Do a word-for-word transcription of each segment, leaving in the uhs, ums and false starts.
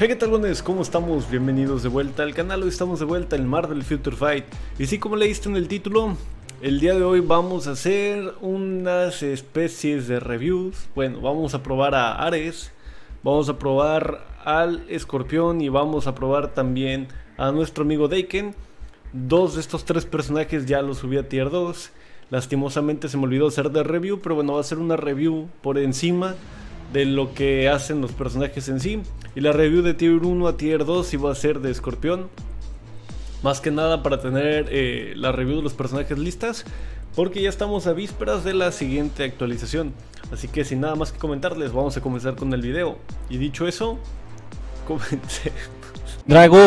Hey, ¿qué tal, buenos? ¿Cómo estamos? Bienvenidos de vuelta al canal. Hoy estamos de vuelta en Marvel Future Fight. Y sí, como leíste en el título, el día de hoy vamos a hacer unas especies de reviews. Bueno, vamos a probar a Ares, vamos a probar al Escorpión y vamos a probar también a nuestro amigo Daken. Dos de estos tres personajes ya los subí a tier dos. Lastimosamente se me olvidó hacer de review, pero bueno, va a ser una review por encima de lo que hacen los personajes en sí. Y la review de tier uno a tier dos iba a ser de Escorpión, más que nada para tener eh, la review de los personajes listas, porque ya estamos a vísperas de la siguiente actualización. Así que sin nada más que comentarles, vamos a comenzar con el video. Y dicho eso, comencé. Drago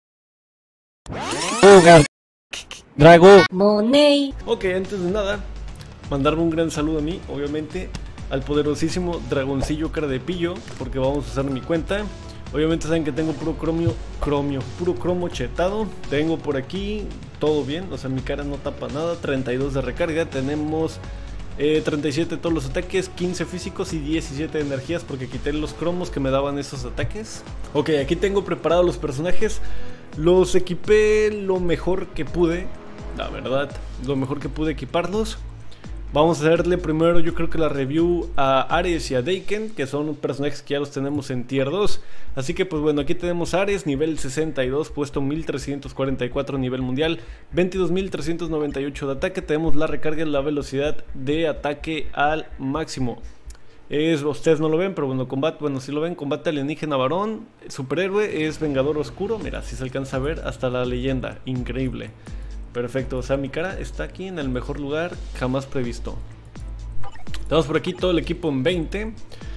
Drago Money. Ok, antes de nada, mandarme un gran saludo a mí, obviamente, al poderosísimo Dragoncillo Cara de Pillo, porque vamos a usar mi cuenta. Obviamente saben que tengo puro cromio, cromio, puro cromo chetado. Tengo por aquí todo bien, o sea, mi cara no tapa nada. treinta y dos de recarga, tenemos eh, treinta y siete de todos los ataques, quince físicos y diecisiete de energías, porque quité los cromos que me daban esos ataques. Ok, aquí tengo preparados los personajes. Los equipé lo mejor que pude, la verdad, lo mejor que pude equiparlos. Vamos a hacerle primero, yo creo que la review a Ares y a Daken, que son personajes que ya los tenemos en tier dos. Así que pues bueno, aquí tenemos a Ares, nivel sesenta y dos, puesto mil trescientos cuarenta y cuatro nivel mundial, veintidós mil trescientos noventa y ocho de ataque. Tenemos la recarga y la velocidad de ataque al máximo. Es, ustedes no lo ven, pero bueno, combate, bueno, si lo ven, combate alienígena varón, superhéroe, es vengador oscuro. Mira, si se alcanza a ver hasta la leyenda, increíble. Perfecto, o sea, mi cara está aquí en el mejor lugar jamás previsto. Tenemos por aquí todo el equipo en veinte.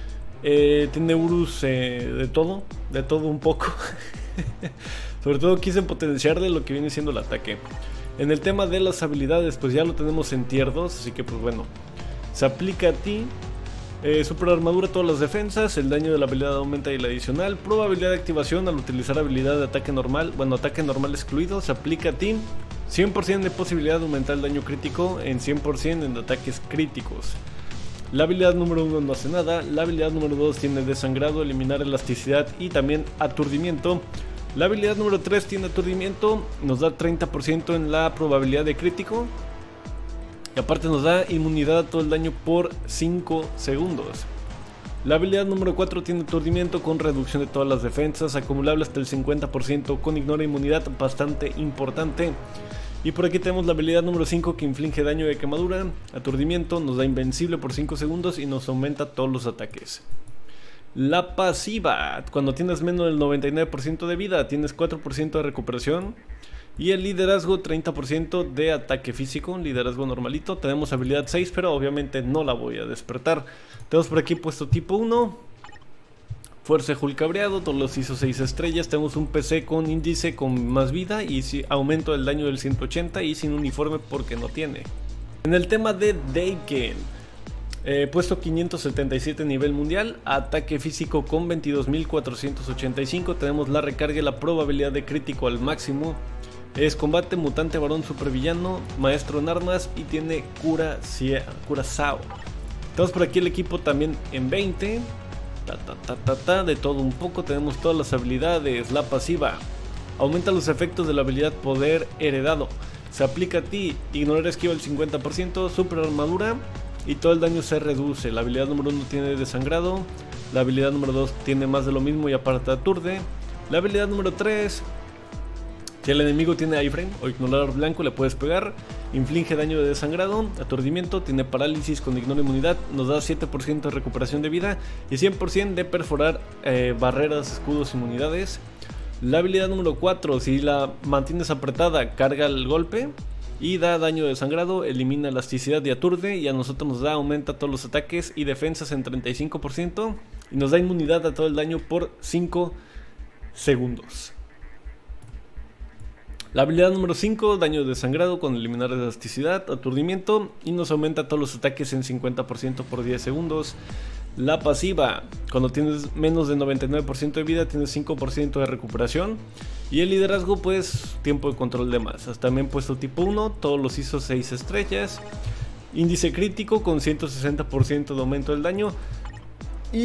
eh, Tiene Urus eh, de todo, de todo un poco. Sobre todo quise potenciarle lo que viene siendo el ataque. En el tema de las habilidades, pues ya lo tenemos en tier dos, así que pues bueno, se aplica a ti. Eh, super armadura, todas las defensas, el daño de la habilidad aumenta y la adicional. Probabilidad de activación al utilizar habilidad de ataque normal, bueno, ataque normal excluido, se aplica a ti. cien por ciento de posibilidad de aumentar el daño crítico en cien por ciento en ataques críticos. La habilidad número uno no hace nada. La habilidad número dos tiene desangrado, eliminar elasticidad y también aturdimiento. La habilidad número tres tiene aturdimiento, nos da treinta por ciento en la probabilidad de crítico. Y aparte nos da inmunidad a todo el daño por cinco segundos. La habilidad número cuatro tiene aturdimiento con reducción de todas las defensas, acumulable hasta el cincuenta por ciento con ignora inmunidad, bastante importante. Y por aquí tenemos la habilidad número cinco que inflige daño de quemadura, aturdimiento, nos da invencible por cinco segundos y nos aumenta todos los ataques. La pasiva, cuando tienes menos del noventa y nueve por ciento de vida, tienes cuatro por ciento de recuperación. Y el liderazgo, treinta por ciento de ataque físico, liderazgo normalito. Tenemos habilidad seis, pero obviamente no la voy a despertar. Tenemos por aquí puesto tipo uno, fuerza Hulk cabreado, todos los hizo seis estrellas. Tenemos un P C con índice con más vida y si, aumento del daño del ciento ochenta y sin uniforme porque no tiene. En el tema de Daken, eh, puesto quinientos setenta y siete nivel mundial, ataque físico con veintidós mil cuatrocientos ochenta y cinco. Tenemos la recarga y la probabilidad de crítico al máximo. Es combate, mutante, varón, supervillano, maestro en armas y tiene cura, curazao. Tenemos por aquí el equipo también en veinte. Ta, ta, ta, ta, ta, de todo un poco. Tenemos todas las habilidades. La pasiva aumenta los efectos de la habilidad poder heredado. Se aplica a ti. Ignorar esquiva el cincuenta por ciento. Super armadura y todo el daño se reduce. La habilidad número uno tiene desangrado. La habilidad número dos tiene más de lo mismo y aparte aturde. La habilidad número tres, si el enemigo tiene iframe o ignorar blanco, le puedes pegar. Inflige daño de desangrado, aturdimiento, tiene parálisis con ignora inmunidad, nos da siete por ciento de recuperación de vida y cien por ciento de perforar eh, barreras, escudos, inmunidades. La habilidad número cuatro, si la mantienes apretada, carga el golpe y da daño de desangrado, elimina elasticidad y aturde. Y a nosotros nos da, aumenta todos los ataques y defensas en treinta y cinco por ciento y nos da inmunidad a todo el daño por cinco segundos. La habilidad número cinco, daño de desangrado con eliminar elasticidad, aturdimiento y nos aumenta todos los ataques en cincuenta por ciento por diez segundos. La pasiva, cuando tienes menos de noventa y nueve por ciento de vida tienes cinco por ciento de recuperación. Y el liderazgo, pues tiempo de control de masas. También puesto tipo uno, todos los hizo seis estrellas. Índice crítico con ciento sesenta por ciento de aumento del daño. Y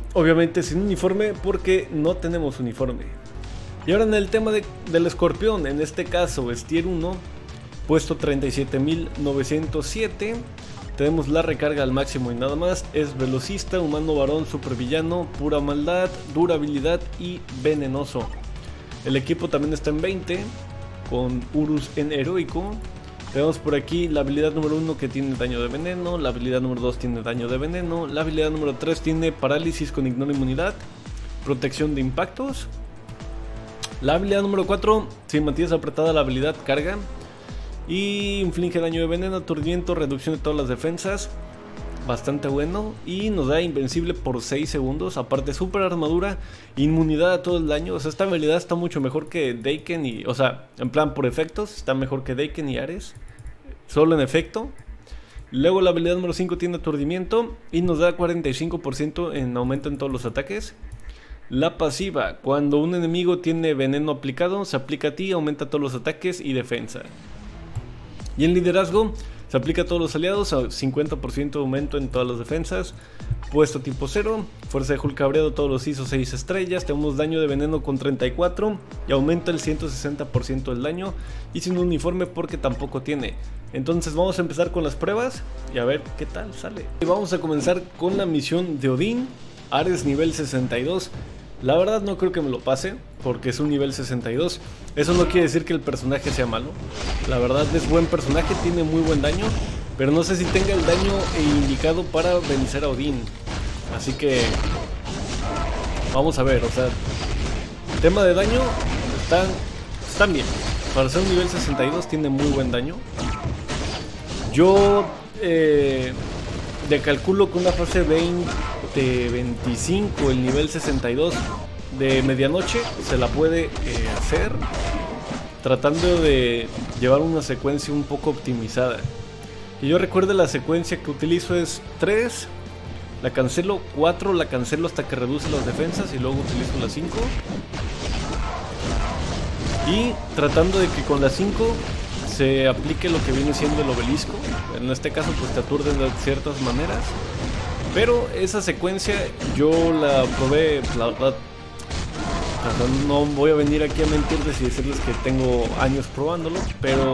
obviamente sin uniforme porque no tenemos uniforme. Y ahora en el tema de, del escorpión, en este caso es tier uno, puesto treinta y siete mil novecientos siete. Tenemos la recarga al máximo y nada más. Es velocista, humano varón, supervillano, pura maldad, durabilidad y venenoso. El equipo también está en veinte, con Urus en heroico. Tenemos por aquí la habilidad número uno que tiene daño de veneno, la habilidad número dos tiene daño de veneno, la habilidad número tres tiene parálisis con ignora inmunidad, protección de impactos. La habilidad número cuatro, si mantienes apretada la habilidad, carga. Y inflige daño de veneno, aturdimiento, reducción de todas las defensas. Bastante bueno. Y nos da invencible por seis segundos. Aparte super armadura, inmunidad a todo el daño. O sea, esta habilidad está mucho mejor que Daken y... O sea, en plan por efectos, está mejor que Daken y Ares. Solo en efecto. Luego la habilidad número cinco tiene aturdimiento y nos da cuarenta y cinco por ciento en aumento en todos los ataques. La pasiva, cuando un enemigo tiene veneno aplicado, se aplica a ti, aumenta todos los ataques y defensa. Y en liderazgo, se aplica a todos los aliados, a cincuenta por ciento de aumento en todas las defensas. Puesto tipo cero, fuerza de Hulk cabreado, todos los hizo seis estrellas. Tenemos daño de veneno con treinta y cuatro y aumenta el ciento sesenta por ciento del daño. Y sin uniforme porque tampoco tiene. Entonces vamos a empezar con las pruebas y a ver qué tal sale. Y vamos a comenzar con la misión de Odín, Ares nivel sesenta y dos. La verdad no creo que me lo pase, porque es un nivel sesenta y dos. Eso no quiere decir que el personaje sea malo. La verdad es buen personaje, tiene muy buen daño, pero no sé si tenga el daño indicado para vencer a Odín. Así que vamos a ver, o sea, tema de daño, están, están bien. Para ser un nivel sesenta y dos tiene muy buen daño. Yo eh, le calculo con una fase veinte veinticinco, el nivel sesenta y dos de medianoche se la puede eh, hacer, tratando de llevar una secuencia un poco optimizada. Y yo recuerdo la secuencia que utilizo es tres, la cancelo, cuatro, la cancelo hasta que reduce las defensas y luego utilizo la cinco. Y tratando de que con la cinco se aplique lo que viene siendo el obelisco. En este caso pues te aturden de ciertas maneras. Pero esa secuencia yo la probé, la verdad, no voy a venir aquí a mentirles y decirles que tengo años probándolo, pero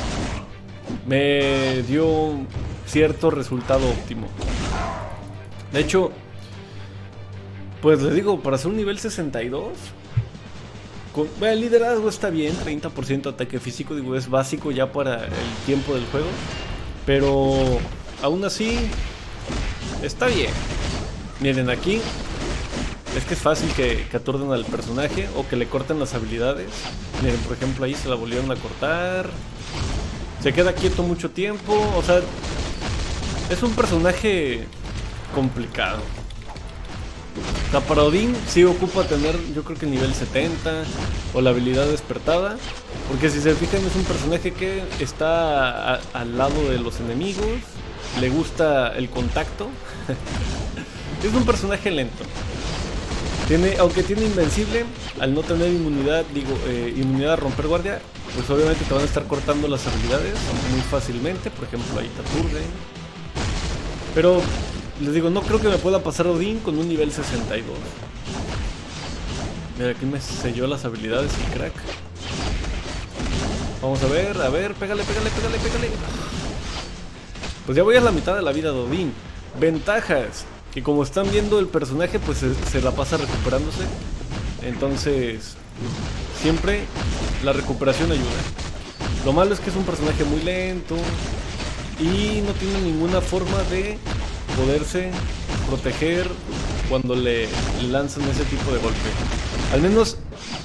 me dio cierto resultado óptimo. De hecho, pues les digo, para hacer un nivel sesenta y dos, con, bueno, el liderazgo está bien, treinta por ciento de ataque físico, digo, es básico ya para el tiempo del juego, pero aún así... está bien. Miren aquí, es que es fácil que, que aturden al personaje o que le corten las habilidades. Miren, por ejemplo, ahí se la volvieron a cortar. Se queda quieto mucho tiempo. O sea, es un personaje complicado. O sea, para Odín sí ocupa tener, yo creo que el nivel setenta o la habilidad despertada. Porque si se fijan es un personaje que está a, al lado de los enemigos. Le gusta el contacto. Es un personaje lento. Tiene, aunque tiene invencible, al no tener inmunidad, digo, eh, inmunidad a romper guardia, pues obviamente te van a estar cortando las habilidades muy fácilmente. Por ejemplo, ahí te aturden. Pero les digo, no creo que me pueda pasar Odín con un nivel sesenta y dos. Mira, aquí me selló las habilidades el crack. Vamos a ver, a ver, pégale, pégale, pégale, pégale. Pues ya voy a la mitad de la vida de Odín. Ventajas, que como están viendo el personaje pues se, se la pasa recuperándose. Entonces siempre la recuperación ayuda. Lo malo es que es un personaje muy lento y no tiene ninguna forma de poderse proteger cuando le, le lanzan ese tipo de golpe. Al menos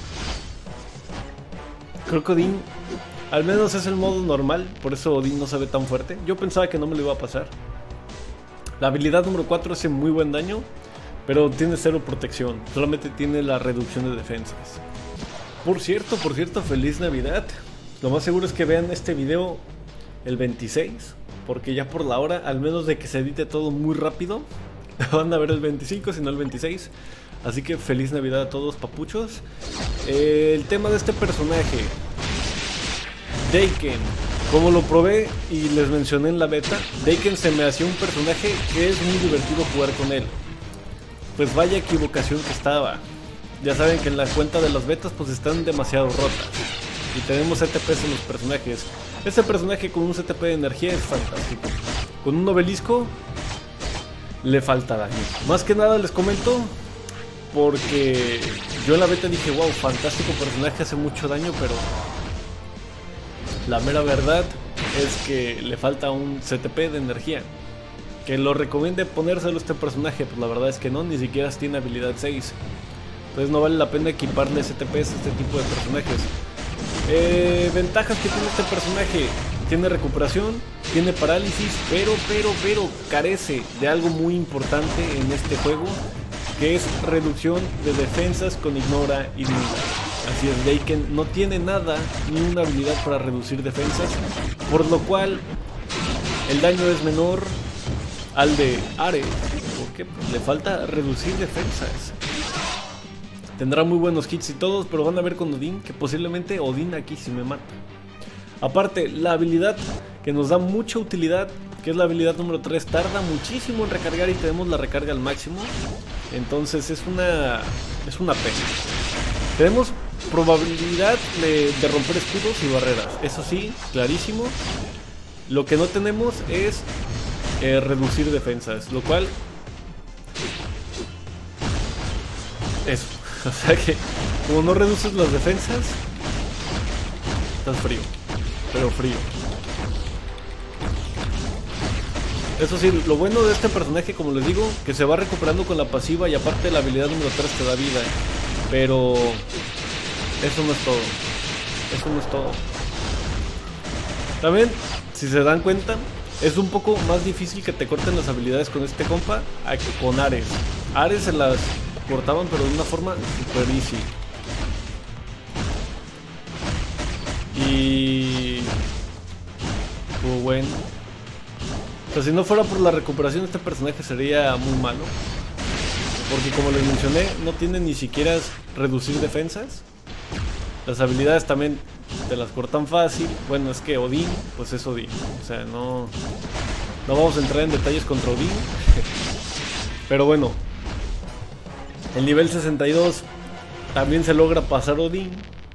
creo que Odín, al menos es el modo normal, por eso Odín no se ve tan fuerte. Yo pensaba que no me lo iba a pasar. La habilidad número cuatro hace muy buen daño, pero tiene cero protección, solamente tiene la reducción de defensas. Por cierto, por cierto, feliz Navidad. Lo más seguro es que vean este video el veintiséis, porque ya por la hora, al menos de que se edite todo muy rápido, van a ver el veinticinco, si no el veintiséis. Así que feliz Navidad a todos, papuchos. Eh, el tema de este personaje, Daken, como lo probé y les mencioné en la beta, Daken se me hacía un personaje que es muy divertido jugar con él. pues vaya equivocación que estaba. Ya saben que en la cuenta de las betas pues están demasiado rotas. Y tenemos C T Ps en los personajes. Este personaje con un C T P de energía es fantástico. Con un obelisco le falta daño. Más que nada les comento porque yo en la beta dije, wow, fantástico personaje, hace mucho daño, pero la mera verdad es que le falta un C T P de energía. Que lo recomiende ponérselo a este personaje, pues la verdad es que no, ni siquiera tiene habilidad seis. Entonces no vale la pena equiparle C T Ps a este tipo de personajes. Eh, ventajas que tiene este personaje: tiene recuperación, tiene parálisis, pero, pero, pero carece de algo muy importante en este juego, que es reducción de defensas con ignora y nula. Así es, Daken no tiene nada, ni una habilidad para reducir defensas, por lo cual el daño es menor al de Ares, porque le falta reducir defensas. Tendrá muy buenos hits y todos, pero van a ver con Odín que posiblemente Odín aquí sí me mata. Aparte, la habilidad que nos da mucha utilidad, que es la habilidad número tres, tarda muchísimo en recargar y tenemos la recarga al máximo. Entonces es una, es una pena. Tenemos probabilidad de, de romper escudos y barreras, eso sí, clarísimo. Lo que no tenemos es eh, reducir defensas, lo cual... Eso. O sea que, como no reduces las defensas, estás frío, pero frío. Eso sí, lo bueno de este personaje, como les digo, que se va recuperando con la pasiva y aparte la habilidad número tres te da vida. Pero eso no es todo. Eso no es todo. También, si se dan cuenta, es un poco más difícil que te corten las habilidades con este compa a que con Ares. Ares se las cortaban pero de una forma super easy. Y... pues bueno. O sea, si no fuera por la recuperación, este personaje sería muy malo. Porque como les mencioné, no tiene ni siquiera reducir defensas. Las habilidades también te las cortan fácil. Bueno, es que Odín, pues es Odín. O sea, no... no vamos a entrar en detalles contra Odín. Pero bueno. El nivel sesenta y dos también se logra pasar Odín.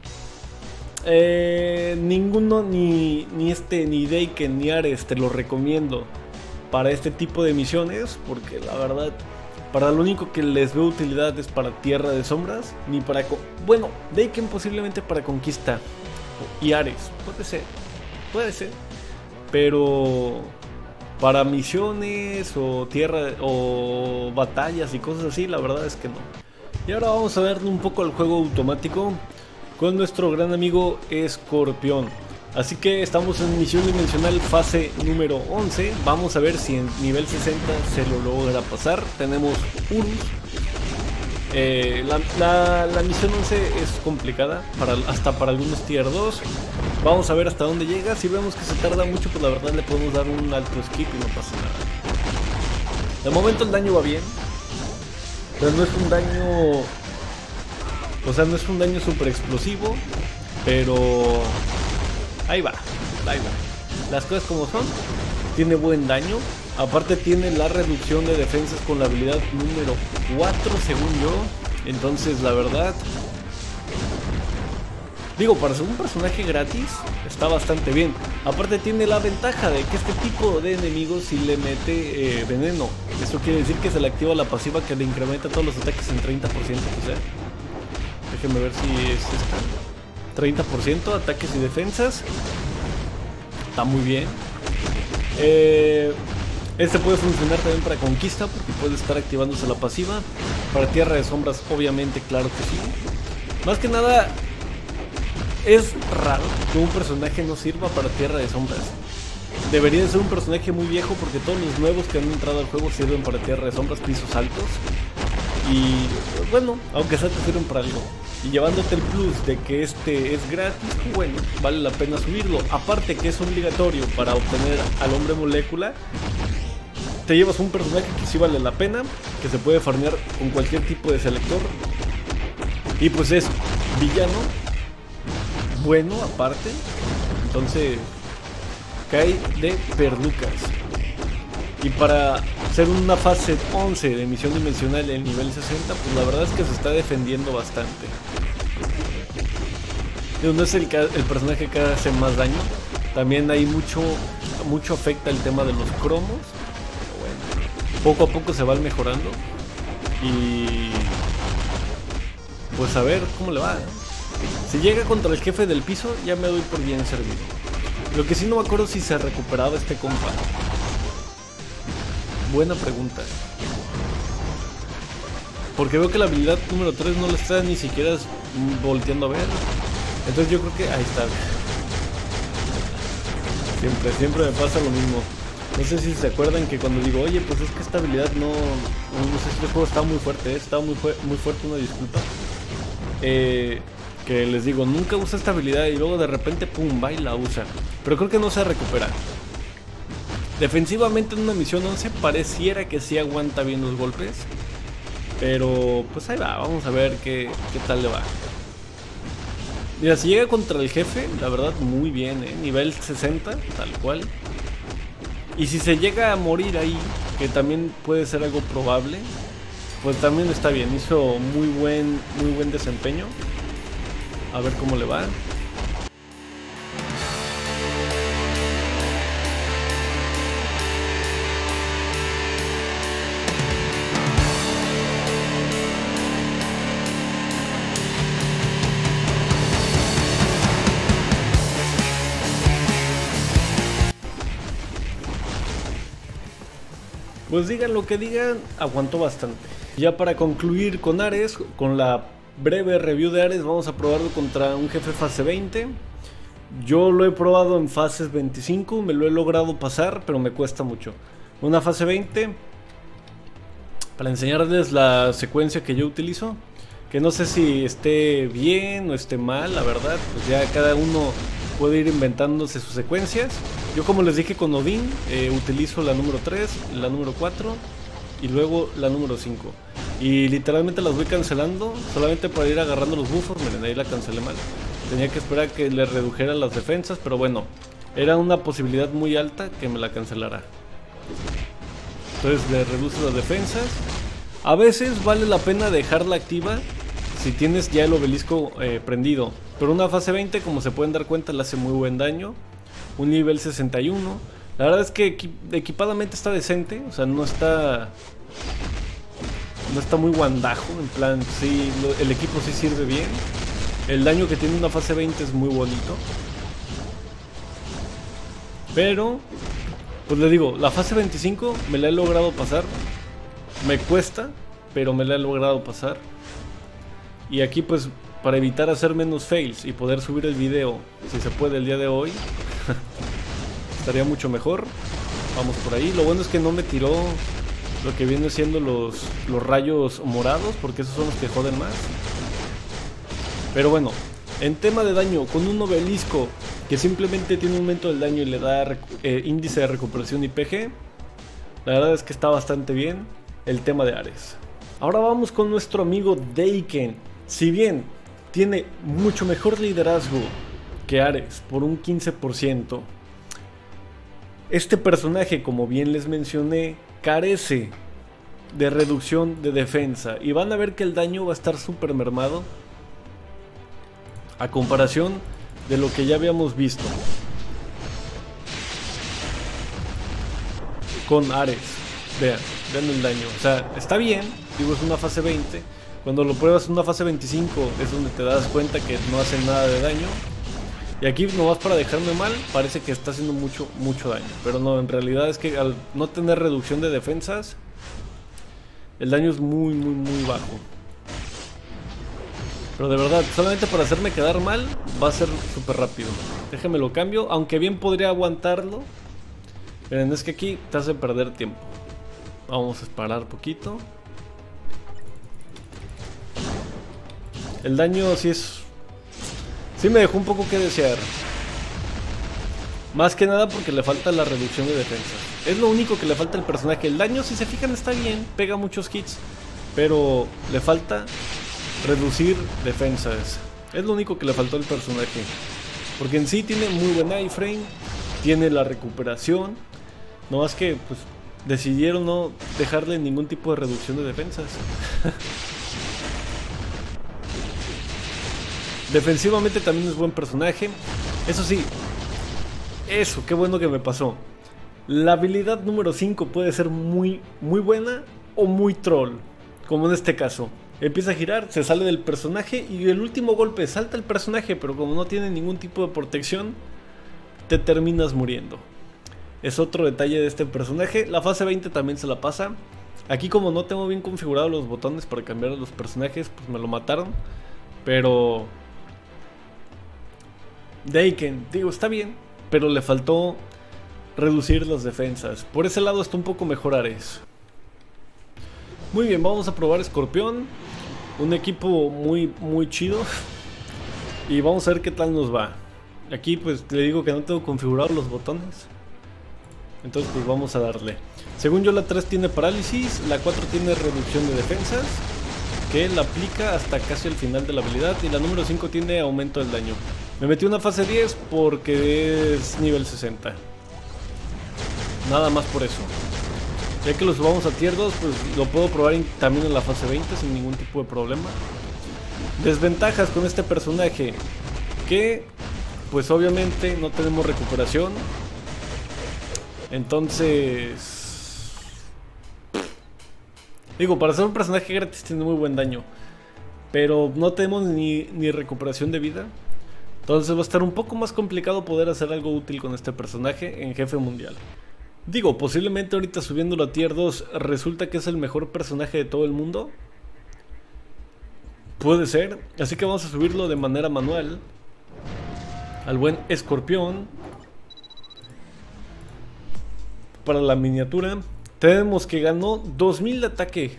Eh, ninguno, ni, ni este, ni Daken, ni Ares te lo recomiendo para este tipo de misiones, porque la verdad, para lo único que les veo utilidad es para Tierra de Sombras, ni para... Bueno, Daken posiblemente para Conquista, y Ares, puede ser, puede ser, pero para misiones o tierra o batallas y cosas así, la verdad es que no. Y ahora vamos a ver un poco al juego automático con nuestro gran amigo Escorpión. Así que estamos en misión dimensional fase número once. Vamos a ver si en nivel sesenta se lo logra pasar. Tenemos Urus. Eh, la, la, la misión once es complicada, para, hasta para algunos tier dos. Vamos a ver hasta dónde llega. Si vemos que se tarda mucho, pues la verdad le podemos dar un alto skip y no pasa nada. De momento el daño va bien, pero no es un daño... O sea, no es un daño super explosivo, pero... Ahí va, ahí va. Las cosas como son. Tiene buen daño. Aparte tiene la reducción de defensas con la habilidad número cuatro, según yo. Entonces, la verdad... Digo, para ser un personaje gratis, está bastante bien. Aparte tiene la ventaja de que este tipo de enemigos si le mete eh, veneno. Eso quiere decir que se le activa la pasiva que le incrementa todos los ataques en treinta por ciento. O sea, déjenme ver si es esta. treinta por ciento ataques y defensas. Está muy bien. Eh, este puede funcionar también para Conquista, porque puede estar activándose la pasiva. Para Tierra de Sombras, obviamente, claro que sí. Más que nada... Es raro que un personaje no sirva para Tierra de Sombras. Debería de ser un personaje muy viejo, porque todos los nuevos que han entrado al juego sirven para Tierra de Sombras, pisos altos. Y bueno, aunque sea te sirven para algo. Y llevándote el plus de que este es gratis, bueno, vale la pena subirlo. Aparte que es obligatorio para obtener al hombre molécula. Te llevas un personaje que sí vale la pena, que se puede farmear con cualquier tipo de selector. Y pues es villano. Bueno, aparte, entonces cae de perlucas. Y para ser una fase once de misión dimensional en nivel sesenta, pues la verdad es que se está defendiendo bastante. No es el, el personaje que hace más daño. También hay mucho, mucho afecta el tema de los cromos. Pero bueno, poco a poco se van mejorando. Y pues a ver cómo le va, ¿eh? Si llega contra el jefe del piso, ya me doy por bien servido. Lo que sí no me acuerdo si se recuperaba este compa. Buena pregunta. Porque veo que la habilidad número tres no la está ni siquiera volteando a ver. Entonces yo creo que ahí está. Siempre, siempre me pasa lo mismo. No sé si se acuerdan que cuando digo, oye, pues es que esta habilidad no... No sé si el juego estaba muy fuerte, ¿eh? Estaba muy, fu muy fuerte, una disculpa. Eh, que les digo, nunca usa esta habilidad y luego de repente, pum, va y la usa. Pero creo que no se recupera. Defensivamente en una misión once pareciera que sí aguanta bien los golpes. Pero pues ahí va, vamos a ver qué, qué tal le va. Mira, si llega contra el jefe, la verdad muy bien, ¿eh? Nivel sesenta, tal cual. Y si se llega a morir ahí, que también puede ser algo probable, pues también está bien, hizo muy buen, muy buen desempeño. A ver cómo le va. Pues digan lo que digan, aguantó bastante. Ya para concluir con Ares, con la breve review de Ares, vamos a probarlo contra un jefe fase veinte. Yo lo he probado en fases veinticinco, me lo he logrado pasar, pero me cuesta mucho. Una fase veinte, para enseñarles la secuencia que yo utilizo, que no sé si esté bien o esté mal, la verdad, pues ya cada uno puede ir inventándose sus secuencias. Yo, como les dije con Odín, eh, utilizo la número tres, la número cuatro y luego la número cinco. Y literalmente las voy cancelando solamente para ir agarrando los bufos. Miren, ahí la cancelé mal. Tenía que esperar a que le redujera las defensas, pero bueno, era una posibilidad muy alta que me la cancelara. Entonces le reduce las defensas. A veces vale la pena dejarla activa si tienes ya el obelisco eh, prendido. Pero una fase veinte, como se pueden dar cuenta, le hace muy buen daño. Un nivel sesenta y uno. La verdad es que equi equipadamente está decente. O sea, no está... No está muy guandajo. En plan, sí, lo, el equipo sí sirve bien. El daño que tiene una fase veinte es muy bonito. Pero, pues le digo, la fase veinticinco me la he logrado pasar. Me cuesta, pero me la he logrado pasar. Y aquí pues, para evitar hacer menos fails y poder subir el video, si se puede, el día de hoy, estaría mucho mejor. Vamos por ahí. Lo bueno es que no me tiró lo que viene siendo los, los rayos morados, porque esos son los que joden más. Pero bueno, en tema de daño, con un obelisco que simplemente tiene un aumento del daño y le da eh, índice de recuperación y P G, la verdad es que está bastante bien el tema de Ares. Ahora vamos con nuestro amigo Daiken. Si bien tiene mucho mejor liderazgo que Ares por un quince por ciento, este personaje, como bien les mencioné, carece de reducción de defensa. Y van a ver que el daño va a estar súper mermado a comparación de lo que ya habíamos visto con Ares. Vean, vean el daño. O sea, está bien, digo, es una fase veinte. Cuando lo pruebas en una fase veinticinco es donde te das cuenta que no hace nada de daño. Y aquí nomás para dejarme mal, parece que está haciendo mucho, mucho daño. Pero no, en realidad es que al no tener reducción de defensas, el daño es muy, muy, muy bajo. Pero de verdad, solamente para hacerme quedar mal, va a ser súper rápido. Déjenme lo cambio, aunque bien podría aguantarlo. Miren, es que aquí te hace perder tiempo. Vamos a esperar poquito. El daño sí es... sí me dejó un poco que desear. Más que nada porque le falta la reducción de defensas. Es lo único que le falta al personaje. El daño, si se fijan, está bien, pega muchos hits, pero le falta reducir defensas. Es lo único que le faltó al personaje. Porque en sí tiene muy buen iframe, tiene la recuperación. No más que pues decidieron no dejarle ningún tipo de reducción de defensas. Defensivamente también es buen personaje. Eso sí, eso, qué bueno que me pasó. La habilidad número cinco puede ser muy, muy buena o muy troll, como en este caso. Empieza a girar, se sale del personaje y el último golpe salta el personaje, pero como no tiene ningún tipo de protección, te terminas muriendo. Es otro detalle de este personaje. La fase veinte también se la pasa. Aquí como no tengo bien configurados los botones para cambiar a los personajes, pues me lo mataron. Pero Daken, digo, está bien, pero le faltó reducir las defensas. Por ese lado está un poco mejor Ares. Muy bien, vamos a probar Escorpión. Un equipo muy, muy chido. Y vamos a ver qué tal nos va. Aquí pues le digo que no tengo configurados los botones. Entonces pues vamos a darle. Según yo la tres tiene parálisis, la cuatro tiene reducción de defensas, que la aplica hasta casi el final de la habilidad. Y la número cinco tiene aumento del daño. Me metí una fase diez porque es nivel sesenta. Nada más por eso. Ya que lo subamos a tier dos, pues lo puedo probar también en la fase veinte sin ningún tipo de problema. Desventajas con este personaje, que pues obviamente no tenemos recuperación. Entonces, digo, para ser un personaje gratis tiene muy buen daño, pero no tenemos ni, ni recuperación de vida. Entonces va a estar un poco más complicado poder hacer algo útil con este personaje en jefe mundial. Digo, posiblemente ahorita subiéndolo a tier dos resulta que es el mejor personaje de todo el mundo. Puede ser, así que vamos a subirlo de manera manual al buen Escorpión. Para la miniatura tenemos que ganó dos mil de ataque.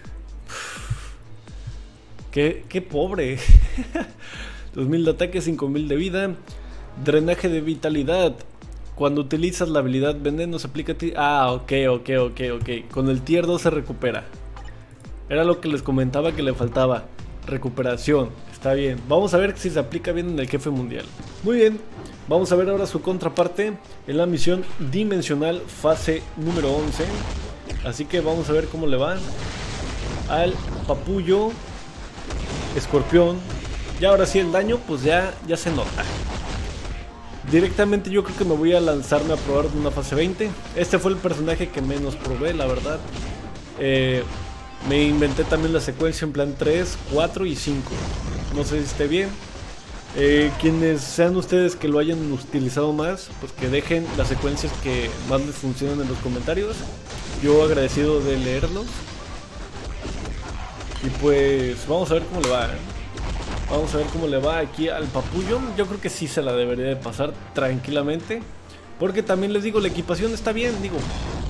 Qué, qué pobre. dos mil de ataque, cinco mil de vida. Drenaje de vitalidad. Cuando utilizas la habilidad veneno se aplica a ti. Ah, ok, ok, ok, ok. Con el tier dos se recupera. Era lo que les comentaba que le faltaba. Recuperación. Está bien. Vamos a ver si se aplica bien en el jefe mundial. Muy bien. Vamos a ver ahora su contraparte en la misión dimensional fase número once. Así que vamos a ver cómo le va al Papullo Escorpión. Y ahora sí el daño pues ya, ya se nota. Directamente yo creo que me voy a lanzarme a probar una fase veinte. Este fue el personaje que menos probé, la verdad. eh, Me inventé también la secuencia en plan tres, cuatro y cinco. No sé si esté bien. Eh, quienes sean ustedes que lo hayan utilizado más, pues que dejen las secuencias que más les funcionan en los comentarios. Yo agradecido de leerlos. Y pues vamos a ver cómo le va, ¿eh? Vamos a ver cómo le va aquí al Papullo. Yo creo que sí se la debería de pasar tranquilamente, porque también les digo, la equipación está bien. Digo,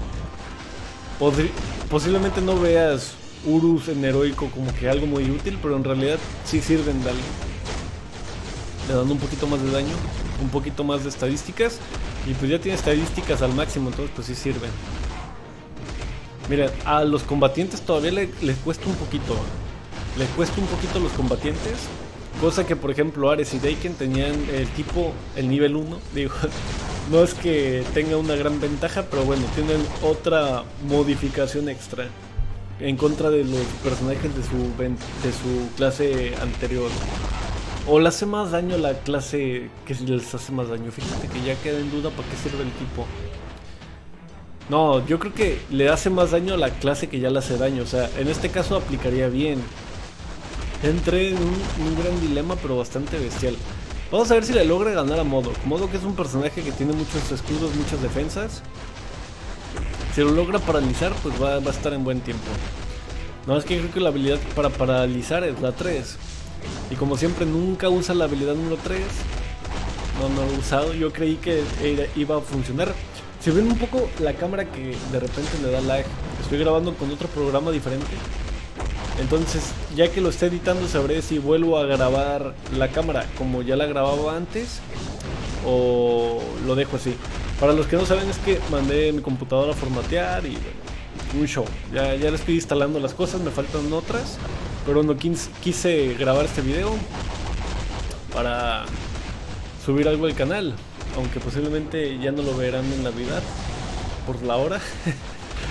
posiblemente no veas Urus en heroico como que algo muy útil, pero en realidad sí sirven de algo. Le dan un poquito más de daño, un poquito más de estadísticas, y pues ya tiene estadísticas al máximo, entonces pues sí sirven. Miren, a los combatientes todavía le, les cuesta un poquito. Les cuesta un poquito a los combatientes. Cosa que por ejemplo Ares y Daken tenían el tipo, el nivel uno. Digo, no es que tenga una gran ventaja, pero bueno, tienen otra modificación extra en contra de los personajes de su, de su clase anterior. O le hace más daño a la clase que si les hace más daño. Fíjate que ya queda en duda para qué sirve el tipo. No, yo creo que le hace más daño a la clase que ya le hace daño. O sea, en este caso aplicaría bien. Entré en un, un gran dilema, pero bastante bestial. Vamos a ver si le logra ganar a Modok. Modok es un personaje que tiene muchos escudos, muchas defensas. Si lo logra paralizar, pues va, va a estar en buen tiempo. No, es que creo que la habilidad para paralizar es la tres. Y como siempre nunca usa la habilidad número tres. No, no lo he usado. Yo creí que era, iba a funcionar. Si ven un poco la cámara que de repente le da lag, estoy grabando con otro programa diferente. Entonces ya que lo esté editando sabré si vuelvo a grabar la cámara como ya la grababa antes o lo dejo así. Para los que no saben, es que mandé mi computadora a formatear y bueno, un show. Ya, ya le estoy instalando las cosas, me faltan otras. Pero no quise, quise grabar este video para subir algo al canal, aunque posiblemente ya no lo verán en Navidad por la hora.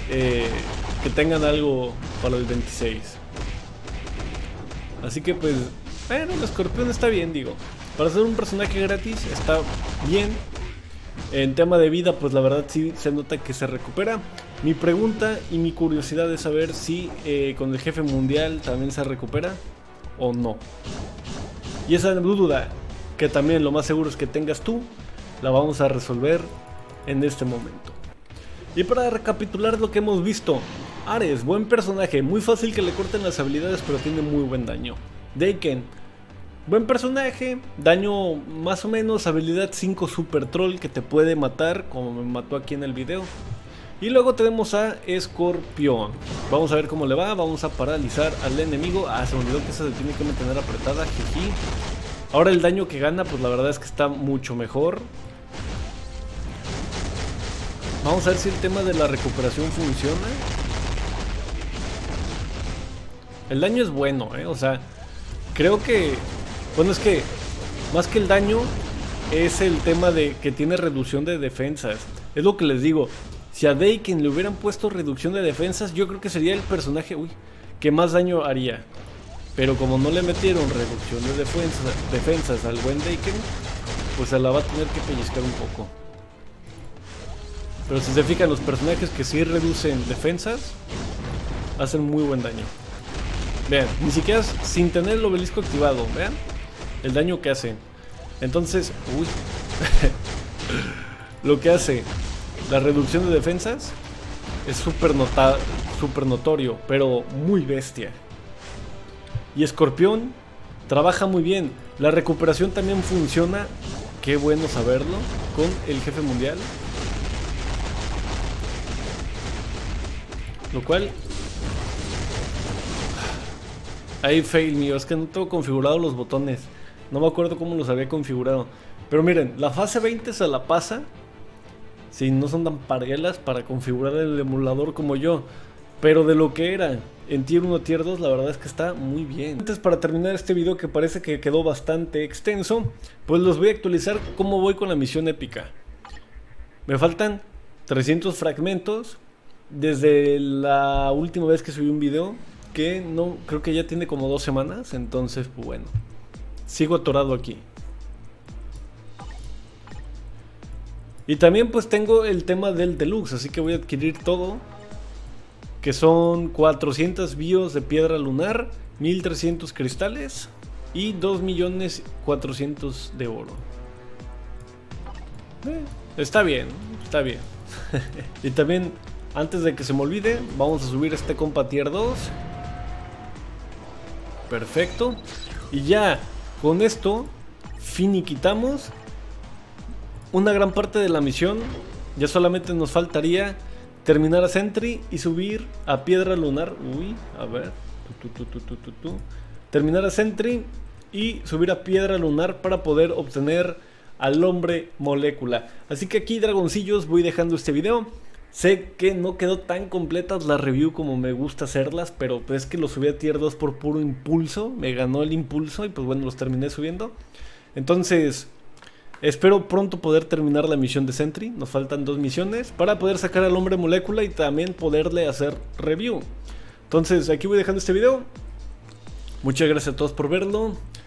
eh, que tengan algo para el veintiséis. Así que pues, bueno, el escorpión está bien, digo. Para ser un personaje gratis está bien. En tema de vida, pues la verdad sí se nota que se recupera. Mi pregunta y mi curiosidad es saber si eh, con el jefe mundial también se recupera o no. Y esa duda, que también lo más seguro es que tengas tú, la vamos a resolver en este momento. Y para recapitular lo que hemos visto: Ares, buen personaje, muy fácil que le corten las habilidades, pero tiene muy buen daño. Deiken, buen personaje, daño más o menos, habilidad cinco super troll que te puede matar, como me mató aquí en el video. Y luego tenemos a Escorpión. Vamos a ver cómo le va, vamos a paralizar al enemigo. Ah, se me olvidó que esa se tiene que mantener apretada, jiji. Ahora el daño que gana, pues la verdad es que está mucho mejor. Vamos a ver si el tema de la recuperación funciona. El daño es bueno, eh, o sea, creo que... Bueno, es que más que el daño es el tema de que tiene reducción de defensas. Es lo que les digo. Si a Deiken le hubieran puesto reducción de defensas, yo creo que sería el personaje, uy, que más daño haría. Pero como no le metieron reducción de defensas, defensas al buen Deiken, pues se la va a tener que pellizcar un poco. Pero si se fijan, los personajes que sí reducen defensas hacen muy buen daño. Vean, ni siquiera sin tener el obelisco activado, vean el daño que hace. Entonces, uy, lo que hace la reducción de defensas es súper nota súper notorio, pero muy bestia. Y Escorpión trabaja muy bien. La recuperación también funciona, qué bueno saberlo, con el jefe mundial. Lo cual... Ahí fail mío, es que no tengo configurado los botones. No me acuerdo cómo los había configurado. Pero miren, la fase veinte se la pasa. Si no son tan parguelas para configurar el emulador como yo. Pero de lo que era en tier uno, tier dos, la verdad es que está muy bien. Antes, para terminar este video que parece que quedó bastante extenso, pues los voy a actualizar cómo voy con la misión épica. Me faltan trescientos fragmentos desde la última vez que subí un video, que no, creo que ya tiene como dos semanas. Entonces, pues bueno, sigo atorado aquí. Y también pues tengo el tema del deluxe, así que voy a adquirir todo, que son cuatrocientos bios de piedra lunar, mil trescientos cristales y dos millones cuatrocientos de oro. eh, Está bien, está bien. Y también, antes de que se me olvide, vamos a subir este compa tier dos. Perfecto. Y ya con esto finiquitamos una gran parte de la misión. Ya solamente nos faltaría terminar a Sentry y subir a piedra lunar. Uy, a ver. Tu, tu, tu, tu, tu, tu. Terminar a Sentry y subir a piedra lunar para poder obtener al hombre molécula. Así que aquí, dragoncillos, voy dejando este video. Sé que no quedó tan completas la review como me gusta hacerlas, pero pues es que los subí a tier dos por puro impulso. Me ganó el impulso y pues bueno, los terminé subiendo. Entonces, espero pronto poder terminar la misión de Sentry. Nos faltan dos misiones para poder sacar al hombre molécula y también poderle hacer review. Entonces aquí voy dejando este video. Muchas gracias a todos por verlo.